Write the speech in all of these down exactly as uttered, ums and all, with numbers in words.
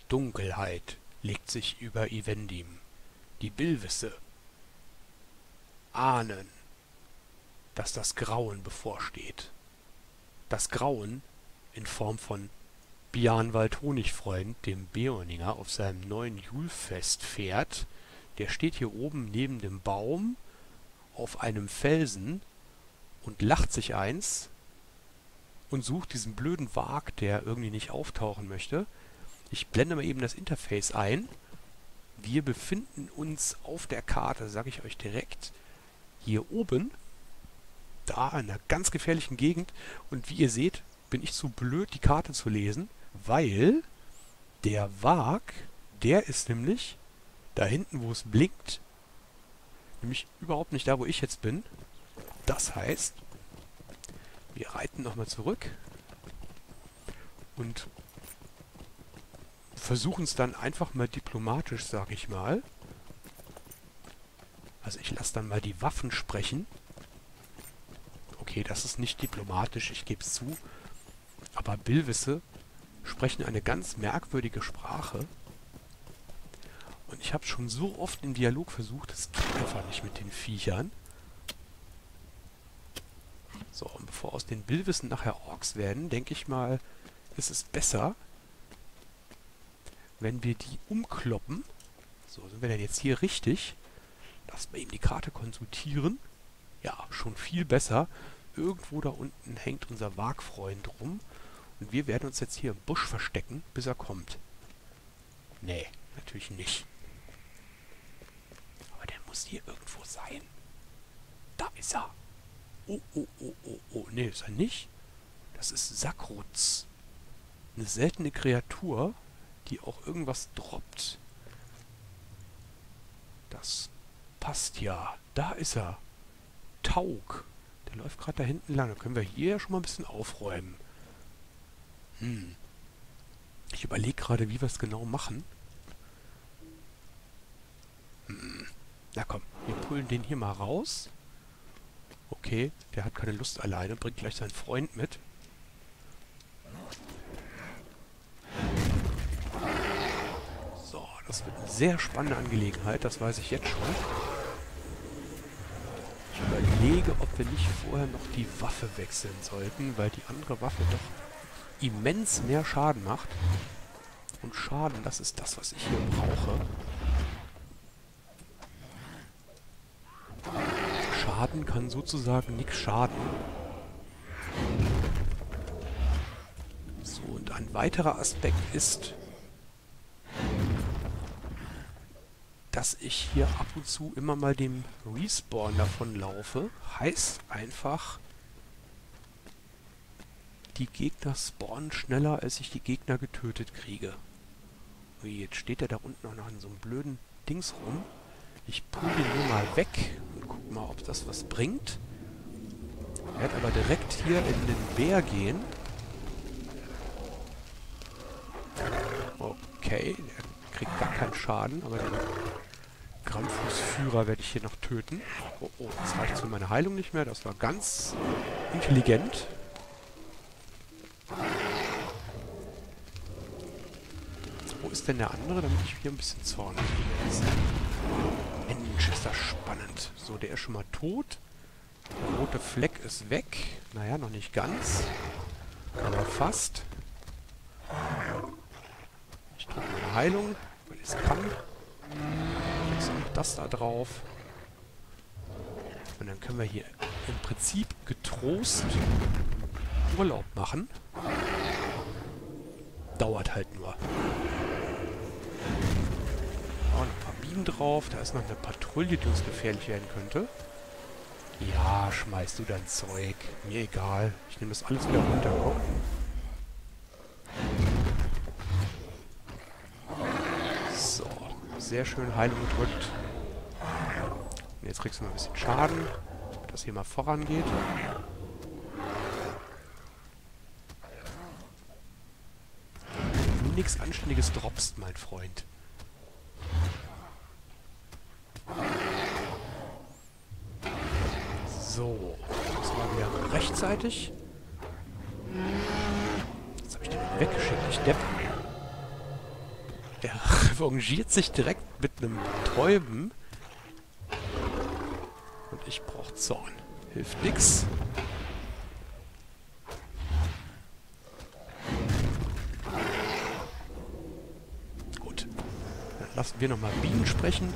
Dunkelheit legt sich über Evendim. Die Bilwisse ahnen, dass das Grauen bevorsteht. Das Grauen in Form von Bjarnwald Honigfreund, dem Beorninger, auf seinem neuen Julfest fährt. Der steht hier oben neben dem Baum auf einem Felsen und lacht sich eins und sucht diesen blöden Wag, der irgendwie nicht auftauchen möchte. Ich blende mal eben das Interface ein. Wir befinden uns auf der Karte, sage ich euch direkt, hier oben, da in einer ganz gefährlichen Gegend. Und wie ihr seht, bin ich zu blöd, die Karte zu lesen, weil der Wag, der ist nämlich da hinten, wo es blinkt, nämlich überhaupt nicht da, wo ich jetzt bin. Das heißt, wir reiten nochmal zurück und versuchen es dann einfach mal diplomatisch, sag ich mal. Also ich lasse dann mal die Waffen sprechen. Okay, das ist nicht diplomatisch, ich gebe es zu. Aber Bilwisse sprechen eine ganz merkwürdige Sprache. Und ich habe schon so oft im Dialog versucht, es geht einfach nicht mit den Viechern. So, und bevor aus den Bilwissen nachher Orks werden, denke ich mal, ist es besser, wenn wir die umkloppen. So, sind wir denn jetzt hier richtig? Lass mal eben die Karte konsultieren. Ja, schon viel besser. Irgendwo da unten hängt unser Wagfreund rum. Und wir werden uns jetzt hier im Busch verstecken, bis er kommt. Nee, natürlich nicht. Aber der muss hier irgendwo sein. Da ist er. Oh, oh, oh, oh, oh. Nee, ist er nicht. Das ist Sakruz. Eine seltene Kreatur, die auch irgendwas droppt. Das passt ja. Da ist er. Taug. Der läuft gerade da hinten lang. Da können wir hier ja schon mal ein bisschen aufräumen. Hm. Ich überlege gerade, wie wir es genau machen. Hm. Na komm, wir pullen den hier mal raus. Okay, der hat keine Lust alleine, bringt gleich seinen Freund mit. So, das wird eine sehr spannende Angelegenheit, das weiß ich jetzt schon. Ich überlege, ob wir nicht vorher noch die Waffe wechseln sollten, weil die andere Waffe doch immens mehr Schaden macht. Und Schaden, das ist das, was ich hier brauche. Schaden kann sozusagen nichts schaden. So, und ein weiterer Aspekt ist, dass ich hier ab und zu immer mal dem Respawn davon laufe. Heißt einfach, die Gegner spawnen schneller, als ich die Gegner getötet kriege. Ui, jetzt steht er da unten noch an so einem blöden Dings rum. Ich pull den nur mal weg und guck mal, ob das was bringt. Er wird aber direkt hier in den Bär gehen. Okay, der kriegt gar keinen Schaden, aber den Grammfußführer werde ich hier noch töten. Oh, oh, das reicht für meine Heilung nicht mehr. Das war ganz intelligent. Wo ist denn der andere, damit ich hier ein bisschen zornig bin? Mensch, ist das spannend. So, der ist schon mal tot. Der rote Fleck ist weg. Naja, noch nicht ganz. Aber fast. Ich drücke meine Heilung, weil ich es kann. Jetzt noch das da drauf. Und dann können wir hier im Prinzip getrost Urlaub machen. Dauert halt nur. Oh, noch ein paar Bienen drauf. Da ist noch eine Patrouille, die uns gefährlich werden könnte. Ja, schmeißt du dein Zeug. Mir egal. Ich nehme das alles wieder runter. Komm. So. Sehr schön Heilung gedrückt. Und jetzt kriegst du mal ein bisschen Schaden, damit das hier mal vorangeht. Wenn du nichts Anständiges droppst, mein Freund. So, das war wieder rechtzeitig. Jetzt habe ich den weggeschickt, ich Depp. revanchiert sich direkt mit einem Betäuben. Und ich brauche Zorn. Hilft nix. Gut. Dann lassen wir nochmal Bienen sprechen.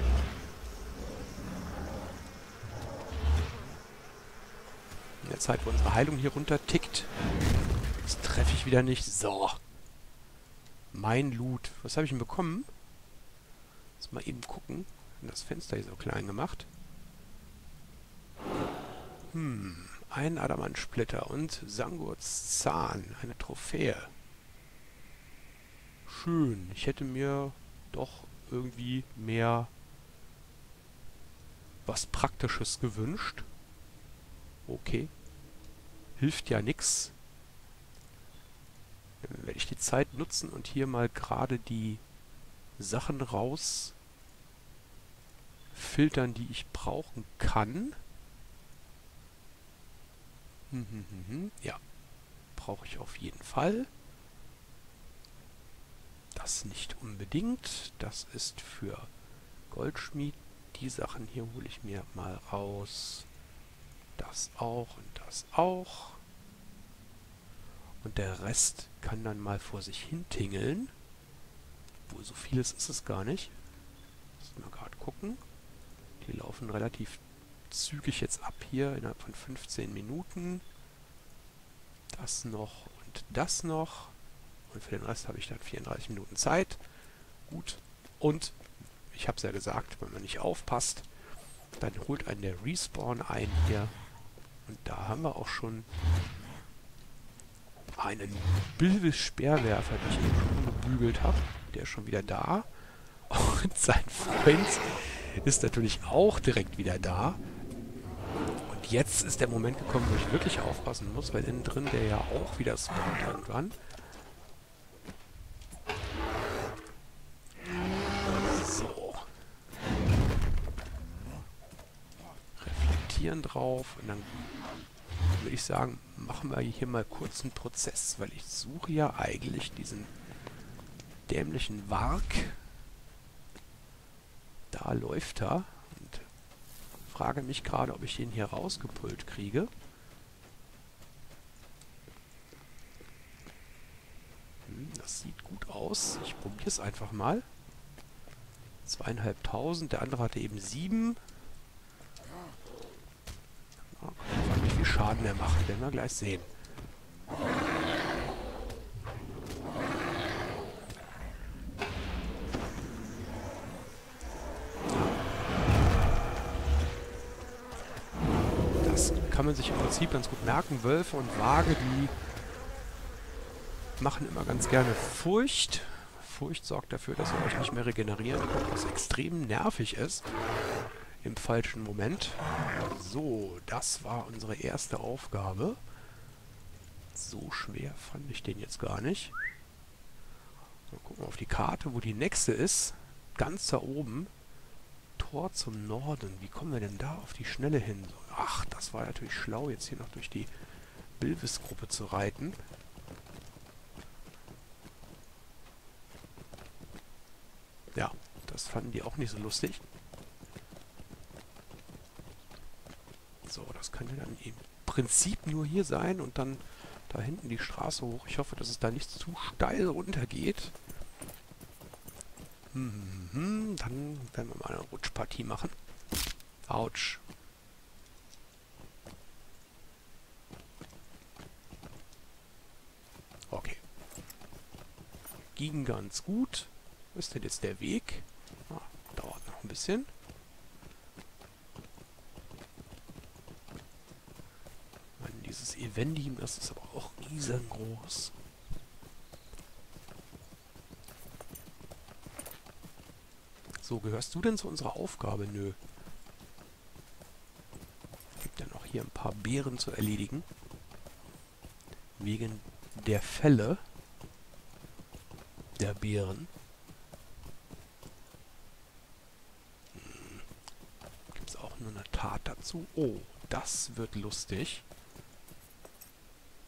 In der Zeit, wo unsere Heilung hier runter tickt. Das treffe ich wieder nicht. So. Mein Loot. Was habe ich denn bekommen? Lass mal eben gucken. Das Fenster hier so klein gemacht. Hm. Ein Adamantsplitter und Sangurs Zahn. Eine Trophäe. Schön. Ich hätte mir doch irgendwie mehr was Praktisches gewünscht. Okay. Hilft ja nix. Dann werde ich die Zeit nutzen und hier mal gerade die Sachen raus filtern, die ich brauchen kann. Hm, hm, hm, hm. Ja, brauche ich auf jeden Fall. Das nicht unbedingt. Das ist für Goldschmied. Die Sachen hier hole ich mir mal raus. Das auch und das auch. Und der Rest kann dann mal vor sich hin tingeln. Obwohl, so vieles ist es gar nicht. Müssen wir gerade gucken. Die laufen relativ zügig jetzt ab hier, innerhalb von fünfzehn Minuten. Das noch und das noch. Und für den Rest habe ich dann vierunddreißig Minuten Zeit. Gut. Und, ich habe es ja gesagt, wenn man nicht aufpasst, dann holt einen der Respawn ein hier. Und da haben wir auch schon einen Bilvis-Speerwerfer, den ich eben schon gebügelt habe. Der ist schon wieder da. Und sein Freund ist natürlich auch direkt wieder da. Und jetzt ist der Moment gekommen, wo ich wirklich aufpassen muss, weil innen drin der ja auch wieder spawnt irgendwann. So. Reflektieren drauf und dann würde ich sagen, machen wir hier mal kurz einen Prozess, weil ich suche ja eigentlich diesen dämlichen Warg. Da läuft er und frage mich gerade, ob ich den hier rausgepult kriege. Hm, das sieht gut aus. Ich probiere es einfach mal. Zweieinhalbtausend, der andere hatte eben sieben. Ja, wie viel Schaden er macht, werden wir gleich sehen. Das kann man sich im Prinzip ganz gut merken. Wölfe und Wage, die machen immer ganz gerne Furcht. Furcht sorgt dafür, dass ihr euch nicht mehr regenerieren könnt, was extrem nervig ist. Im falschen Moment. So, das war unsere erste Aufgabe. So schwer fand ich den jetzt gar nicht. Mal gucken wir auf die Karte, wo die nächste ist. Ganz da oben. Tor zum Norden. Wie kommen wir denn da auf die Schnelle hin? Ach, das war natürlich schlau, jetzt hier noch durch die Bilvis-Gruppe zu reiten. Ja, das fanden die auch nicht so lustig. So, das könnte dann im Prinzip nur hier sein und dann da hinten die Straße hoch. Ich hoffe, dass es da nicht zu steil runtergeht. Hm, dann werden wir mal eine Rutschpartie machen. Autsch. Okay. Ging ganz gut. Wo ist denn jetzt der Weg? Ah, dauert noch ein bisschen. Mann, dieses Evendim, das ist aber auch riesengroß. So, gehörst du denn zu unserer Aufgabe? Nö. Es gibt ja noch hier ein paar Beeren zu erledigen. Wegen der Fälle der Beeren. Hm. Gibt es auch nur eine Tat dazu? Oh, das wird lustig.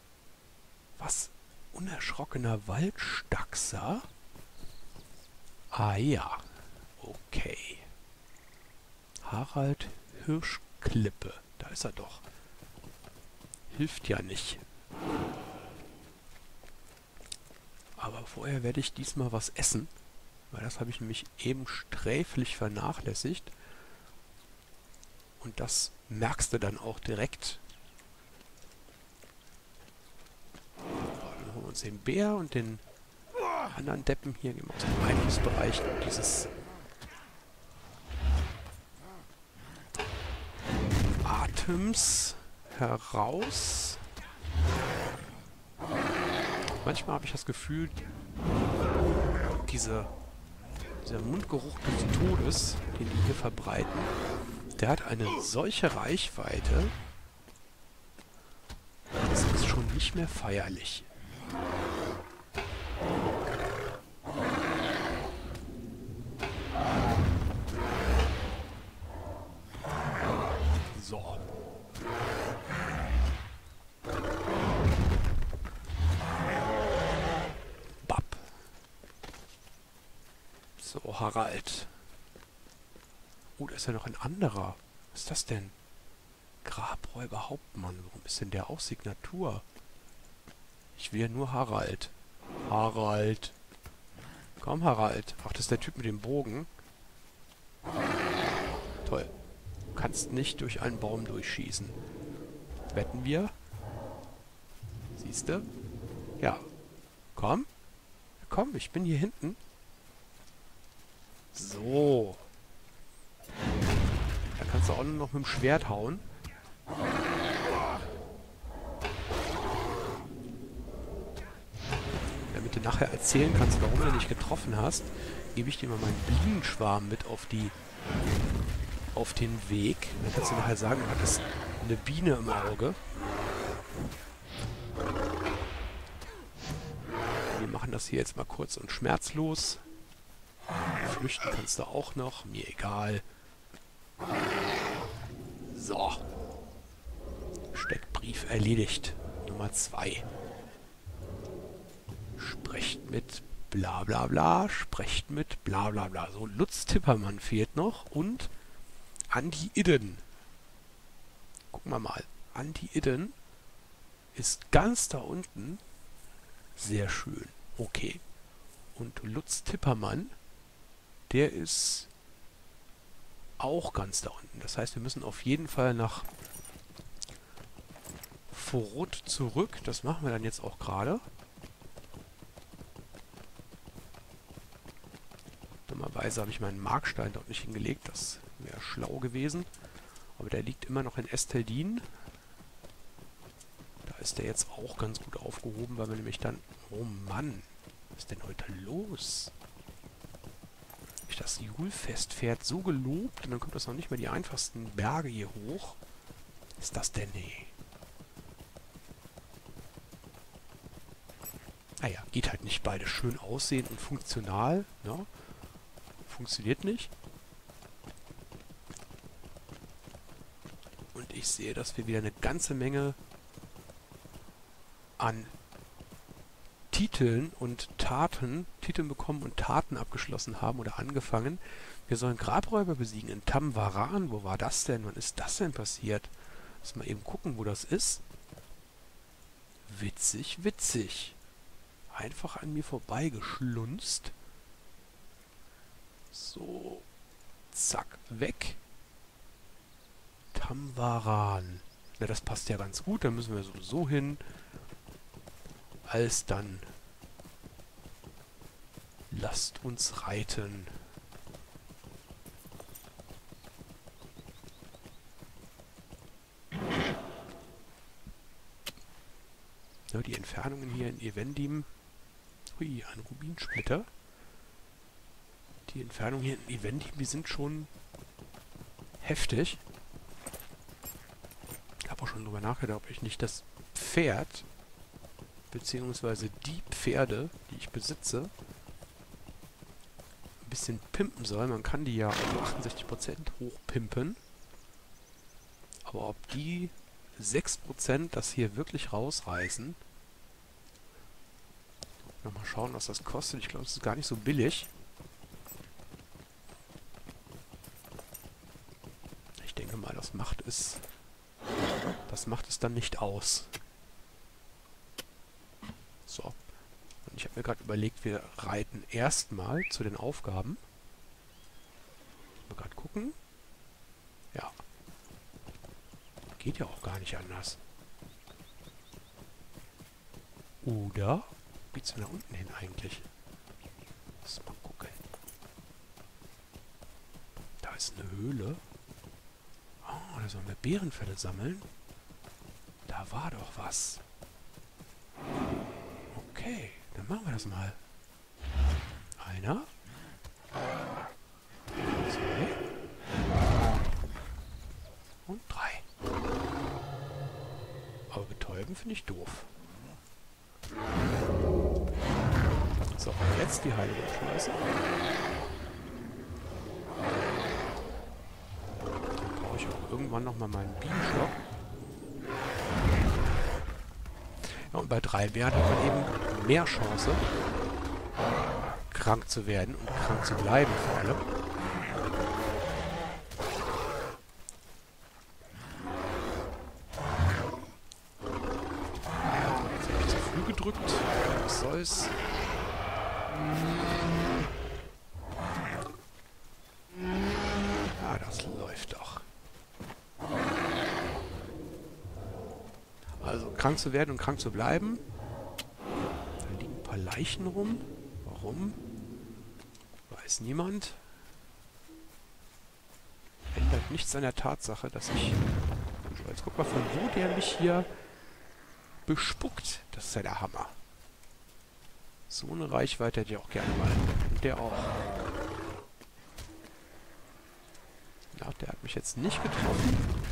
Was? Unerschrockener Waldstachser? Ah ja. Okay. Harald Hirschklippe. Da ist er doch. Hilft ja nicht. Aber vorher werde ich diesmal was essen. Weil das habe ich nämlich eben sträflich vernachlässigt. Und das merkst du dann auch direkt. So, dann holen wir uns den Bär und den anderen Deppen hier. Gehen wir aus dem Einflussbereich dieses Atems heraus. Manchmal habe ich das Gefühl, diese, dieser Mundgeruch des Todes, den die hier verbreiten, der hat eine solche Reichweite, das ist schon nicht mehr feierlich. So. Bap. So, Harald. Oh, da ist ja noch ein anderer. Was ist das denn? Grabräuber Hauptmann. Warum ist denn der auch Signatur? Ich will ja nur Harald. Harald. Komm, Harald. Ach, das ist der Typ mit dem Bogen. Toll. Du kannst nicht durch einen Baum durchschießen. Wetten wir? Siehst du? Ja. Komm. Komm, ich bin hier hinten. So. Da kannst du auch nur noch mit dem Schwert hauen. Damit du nachher erzählen kannst, warum du nicht getroffen hast, gebe ich dir mal meinen Bienenschwarm mit auf die auf den Weg. Dann kannst du nachher sagen, du hattest eine Biene im Auge. Wir machen das hier jetzt mal kurz und schmerzlos. Flüchten kannst du auch noch. Mir egal. So. Steckbrief erledigt. Nummer zwei. Sprecht mit bla bla bla. Sprecht mit bla bla bla. So, Lutz Tippermann fehlt noch. Und Andi Idden. Gucken wir mal. Andi Idden ist ganz da unten. Sehr schön. Okay. Und Lutz Tippermann, der ist auch ganz da unten. Das heißt, wir müssen auf jeden Fall nach Vorrut zurück. Das machen wir dann jetzt auch gerade. Dummerweise habe ich meinen Markstein dort nicht hingelegt. Das wäre schlau gewesen. Aber der liegt immer noch in Esteldin. Da ist der jetzt auch ganz gut aufgehoben, weil wir nämlich dann... Oh Mann, was ist denn heute los? Das Julfest fährt so gelobt und dann kommt das noch nicht mal die einfachsten Berge hier hoch. Was ist das denn? Nee. Naja, geht halt nicht beides schön aussehen und funktional. Ne? Funktioniert nicht. Und ich sehe, dass wir wieder eine ganze Menge an Titeln und Taten, Titeln bekommen und Taten abgeschlossen haben oder angefangen. Wir sollen Grabräuber besiegen in Tamwaran. Wo war das denn? Wann ist das denn passiert? Lass mal eben gucken, wo das ist. Witzig, witzig. Einfach an mir vorbeigeschlunzt. So. Zack, weg. Tamwaran. Na, das passt ja ganz gut. Da müssen wir sowieso hin. Als dann lasst uns reiten. Ja, die Entfernungen hier in Evendim. Hui, ein Rubinsplitter. Die Entfernungen hier in Evendim, die sind schon heftig. Ich habe auch schon drüber nachgedacht, ob ich nicht das Pferd beziehungsweise die Pferde, die ich besitze, ein bisschen pimpen soll. Man kann die ja auf achtundsechzig Prozent hochpimpen. Aber ob die sechs Prozent das hier wirklich rausreißen. Nochmal schauen, was das kostet. Ich glaube, es ist gar nicht so billig. das macht es... Das macht es dann nicht aus. So. Und ich habe mir gerade überlegt, wir reiten erstmal zu den Aufgaben. Mal gerade gucken. Ja. Geht ja auch gar nicht anders. Oder geht's nach unten hin eigentlich? Lass mal gucken. Da ist eine Höhle. Oh, da sollen wir Beerenfelle sammeln. Da war doch was. Okay, dann machen wir das mal. Einer. Zwei. Und drei. Aber betäuben finde ich doof. So, jetzt die Heilung schmeißen. Dann brauche ich auch irgendwann nochmal meinen Bienenstock. Ja, und bei drei Bären hat man eben mehr Chance, krank zu werden und krank zu bleiben vor allem. Jetzt habe ich zu früh gedrückt. Was soll's? Ja, das läuft doch. Also krank zu werden und krank zu bleiben. Da liegen ein paar Leichen rum. Warum? Weiß niemand. Ändert nichts an der Tatsache, dass ich... So, jetzt guck mal, von wo der mich hier bespuckt. Das ist ja der Hammer. So eine Reichweite hätte ich auch gerne mal. Und der auch. Ja, der hat mich jetzt nicht getroffen.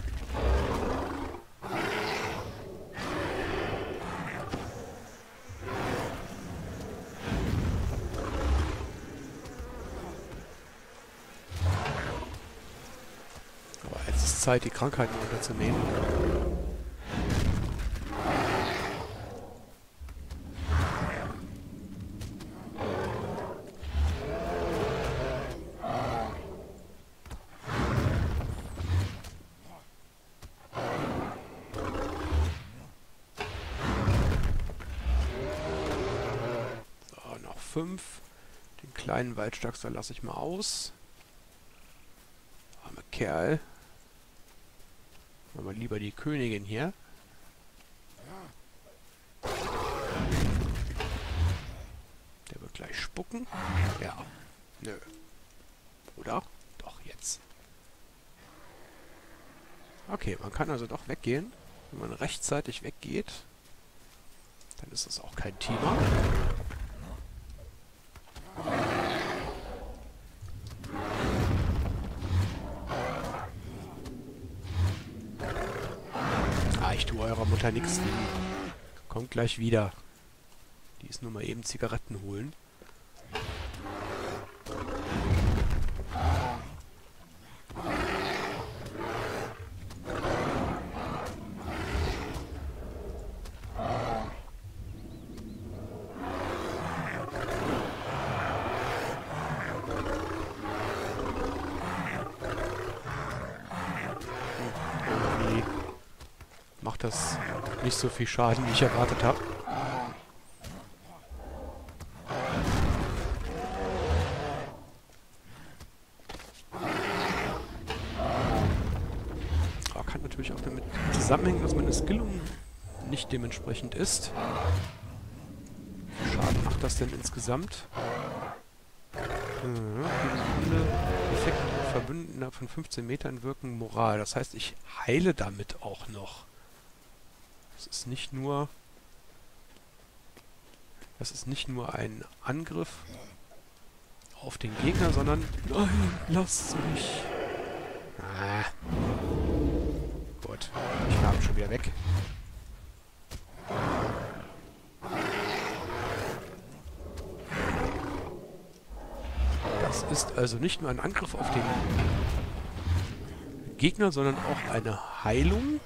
Aber jetzt ist Zeit, die Krankheiten runterzunehmen. fünf. Den kleinen Waldstaxer lasse ich mal aus. Arme Kerl. Machen wir lieber die Königin hier. Der wird gleich spucken. Ja. Nö. Oder? Doch, jetzt. Okay, man kann also doch weggehen. Wenn man rechtzeitig weggeht, dann ist das auch kein Thema. Ah, ich tue eurer Mutter nichts. Kommt gleich wieder. Die ist nur mal eben Zigaretten holen. Macht das nicht so viel Schaden, wie ich erwartet habe. Aber kann natürlich auch damit zusammenhängen, dass meine Skillung nicht dementsprechend ist. Wie viel Schaden macht das denn insgesamt? Mhm. Effekt Verbünden innerhalb von fünfzehn Metern wirken Moral. Das heißt, ich heile damit auch noch. Das ist nicht nur... Das ist nicht nur ein Angriff auf den Gegner, sondern... Nein, lasst mich! Ah. Gut, ich kam schon wieder weg. Das ist also nicht nur ein Angriff auf den Gegner, sondern auch eine Heilung.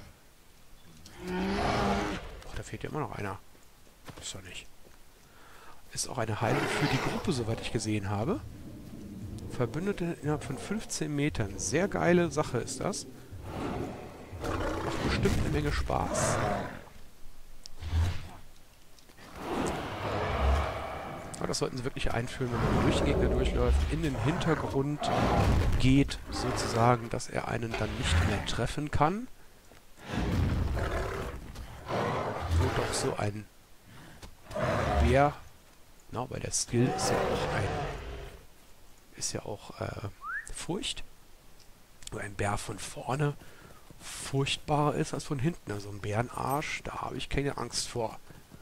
Oh, da fehlt ja immer noch einer. Ist doch nicht. Ist auch eine Heilung für die Gruppe, soweit ich gesehen habe. Verbündete innerhalb von fünfzehn Metern. Sehr geile Sache ist das. Macht bestimmt eine Menge Spaß. Aber das sollten sie wirklich einführen, wenn man durch den Gegner durchläuft, in den Hintergrund geht, sozusagen, dass er einen dann nicht mehr treffen kann. Wo doch so ein Bär, na, weil der Skill ist ja auch ein, ist ja auch äh, Furcht. Wo ein Bär von vorne furchtbarer ist als von hinten. Also ein Bärenarsch, da habe ich keine Angst vor.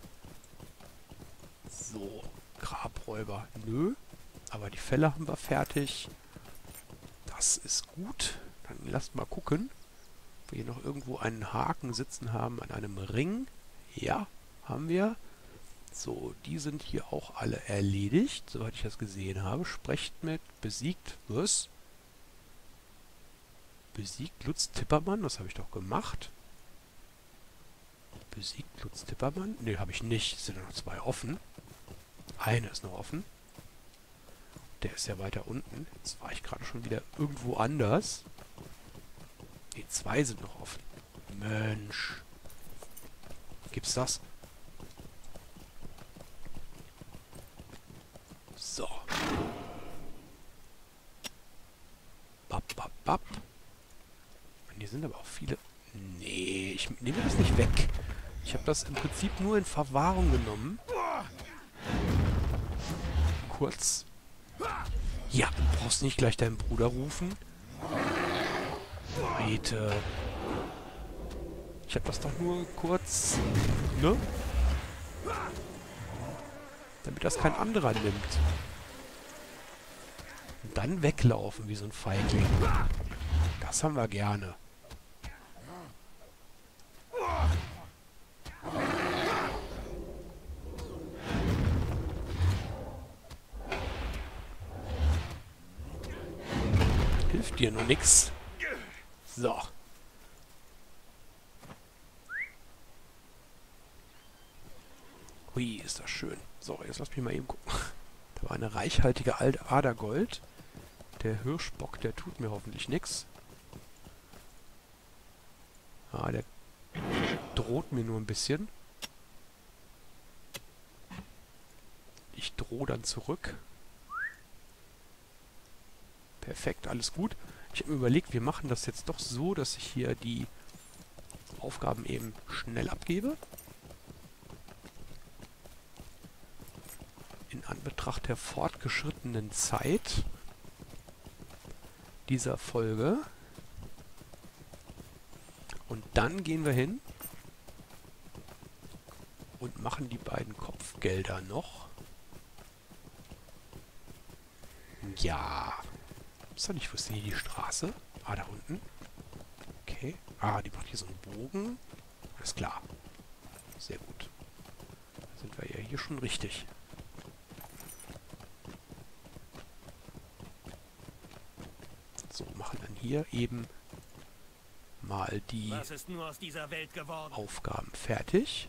So. Grabräuber. Nö. Aber die Fälle haben wir fertig. Das ist gut. Dann lasst mal gucken, ob wir hier noch irgendwo einen Haken sitzen haben an einem Ring. Ja, haben wir. So, die sind hier auch alle erledigt, soweit ich das gesehen habe. Sprecht mit, besiegt, was? Besiegt Lutz Tippermann, das habe ich doch gemacht. Besiegt Lutz Tippermann? Ne, habe ich nicht. Es sind noch zwei offen. Eine ist noch offen. Der ist ja weiter unten. Jetzt war ich gerade schon wieder irgendwo anders. Ne, zwei sind noch offen. Mensch. Gibt's das? So. Bap, bap, bap. Und hier sind aber auch viele... Nee, ich nehme das nicht weg. Ich habe das im Prinzip nur in Verwahrung genommen. Kurz. Ja, du brauchst nicht gleich deinen Bruder rufen. Bitte. Ich habe das doch nur kurz... Ne? Damit das kein anderer nimmt. Und dann weglaufen wie so ein Feigling. Das haben wir gerne. Hilft dir nur nix. So. Hui, ist das schön. So, jetzt lass mich mal eben gucken. Da war eine reichhaltige alte Adergold. Der Hirschbock, der tut mir hoffentlich nichts. Ah, der droht mir nur ein bisschen. Ich drohe dann zurück. Perfekt, alles gut. Ich habe mir überlegt, wir machen das jetzt doch so, dass ich hier die Aufgaben eben schnell abgebe. In Anbetracht der fortgeschrittenen Zeit dieser Folge. Und dann gehen wir hin und machen die beiden Kopfgelder noch. Ja. Ist doch nicht, wo ist denn hier die Straße? Ah, da unten. Okay. Ah, die macht hier so einen Bogen. Alles klar. Sehr gut. Da sind wir ja hier schon richtig. So, machen dann hier eben mal die Was ist nur aus dieser Welt geworden? Aufgaben fertig.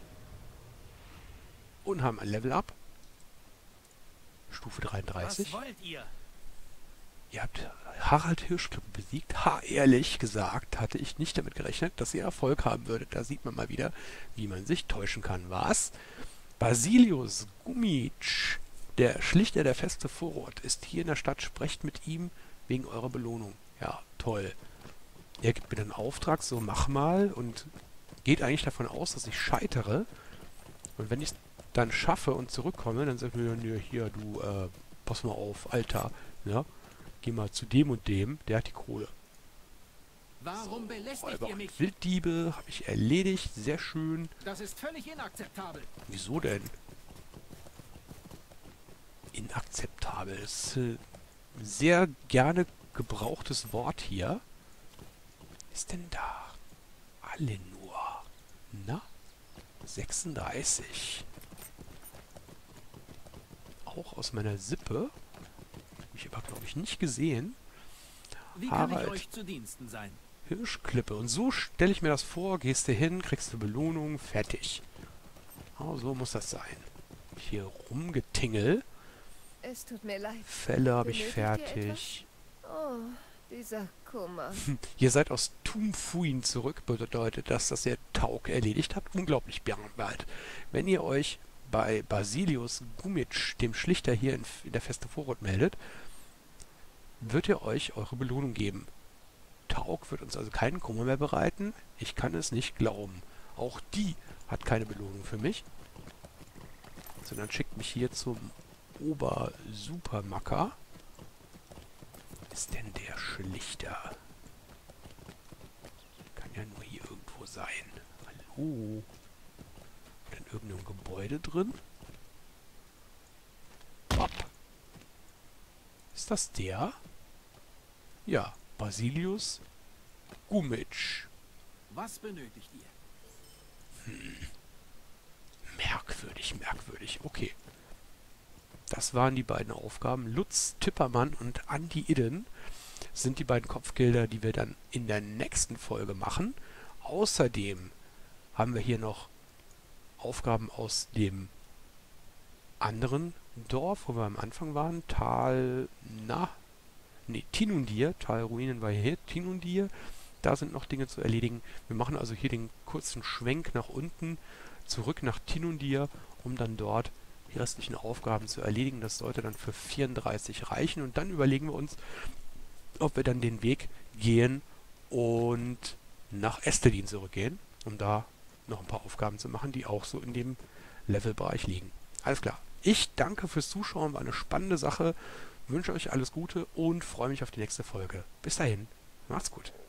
Und haben ein Level-Up. Stufe dreiunddreißig. Was wollt ihr? Ihr habt Harald Hirschklippe besiegt. Ha, ehrlich gesagt, hatte ich nicht damit gerechnet, dass ihr Erfolg haben würdet. Da sieht man mal wieder, wie man sich täuschen kann. Was? Basilius Gumitsch, der Schlichter der Feste Vorort, ist hier in der Stadt. Sprecht mit ihm wegen eurer Belohnung. Ja, toll. Er gibt mir dann einen Auftrag, so mach mal, und geht eigentlich davon aus, dass ich scheitere. Und wenn ich es dann schaffe und zurückkomme, dann sagt mir, ja, hier, du, äh, pass mal auf, Alter, ja, geh mal zu dem und dem, der hat die Kohle. Warum belästigt Räuber ihr und mich? Wilddiebe habe ich erledigt, sehr schön. Das ist völlig inakzeptabel. Wieso denn? Inakzeptabel. Das ist äh, sehr gerne gebrauchtes Wort hier. Was ist denn da? Alle nur. Na? sechsunddreißig. Auch aus meiner Sippe. Habe ich aber, glaube ich, nicht gesehen. Wie kann ich Harald euch zu Diensten sein? Hirschklippe. Und so stelle ich mir das vor. Gehst du hin, kriegst du Belohnung, fertig. Oh, so muss das sein. Hier rumgetingel. Es tut mir leid. Fälle habe ich Benötigt ihr fertig. Oh, dieser Kummer. Ihr seid aus Tumfuin zurück, bedeutet das, dass ihr Taug erledigt habt. Unglaublich bald. Wenn ihr euch bei Basilius Gumitsch, dem Schlichter hier in, in der Feste Vorrat, meldet, wird er euch eure Belohnung geben. Taug wird uns also keinen Kummer mehr bereiten. Ich kann es nicht glauben. Auch die hat keine Belohnung für mich. Sondern schickt mich hier zum Ober-Supermacker. Ist denn der Schlichter? Kann ja nur hier irgendwo sein. Hallo? In irgendeinem Gebäude drin? Pop. Ist das der? Ja, Basilius Gumitsch. Was benötigt ihr? Hm. Merkwürdig, merkwürdig. Okay. Das waren die beiden Aufgaben. Lutz Tippermann und Andi Idden sind die beiden Kopfgelder, die wir dann in der nächsten Folge machen. Außerdem haben wir hier noch Aufgaben aus dem anderen Dorf, wo wir am Anfang waren. Tal, na, nee, Tinundir. Tal Ruinen war hier, Tinundir. Da sind noch Dinge zu erledigen. Wir machen also hier den kurzen Schwenk nach unten, zurück nach Tinundir, um dann dort die restlichen Aufgaben zu erledigen. Das sollte dann für vierunddreißig reichen. Und dann überlegen wir uns, ob wir dann den Weg gehen und nach Estelin zurückgehen, um da noch ein paar Aufgaben zu machen, die auch so in dem Levelbereich liegen. Alles klar. Ich danke fürs Zuschauen. War eine spannende Sache. Wünsche euch alles Gute und freue mich auf die nächste Folge. Bis dahin. Macht's gut.